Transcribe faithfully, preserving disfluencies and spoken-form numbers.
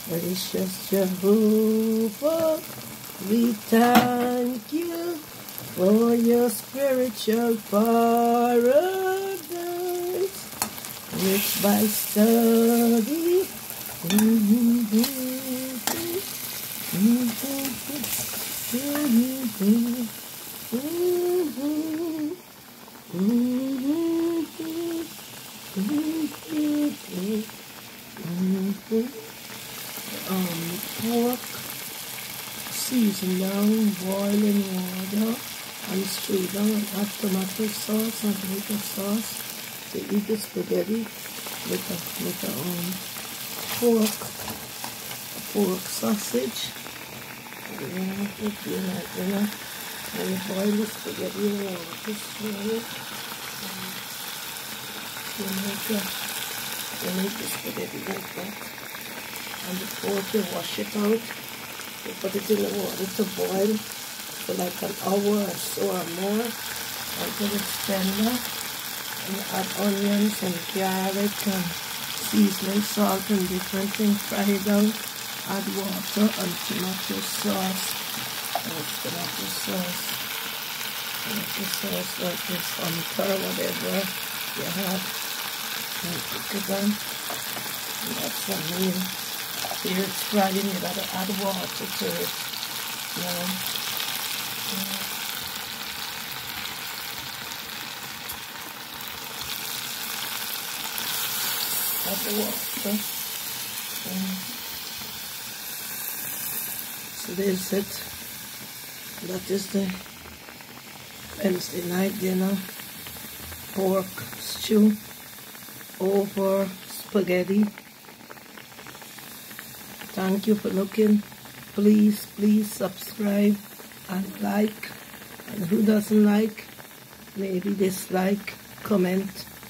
Gracious Jehovah, we thank you for your spiritual paradise, rich by study. Mm-hmm. Mm-hmm. Mm-hmm. Um, pork, season down, boiling water, and straight down, and add tomato sauce and tomato sauce to eat the spaghetti with a, with a um, pork, pork sausage. And then put in that, you know, and boil the spaghetti in water slowly. You make a, you make the spaghetti like that. And the pork, you wash it out, you put it in the water to boil for like an hour or so or more until it's tender. And you add onions and garlic and seasoning, salt and different things, fry it down, add water and tomato sauce, and tomato sauce, tomato sauce like this, untar whatever you have, and cook it down, and that's a meal. Here it's frying, you gotta add water to it. Yeah. Yeah. Add the water. Yeah. So there's it. That is the Wednesday night dinner. Pork stew over spaghetti. Thank you for looking. Please, please subscribe and like. And who doesn't like, maybe dislike, comment.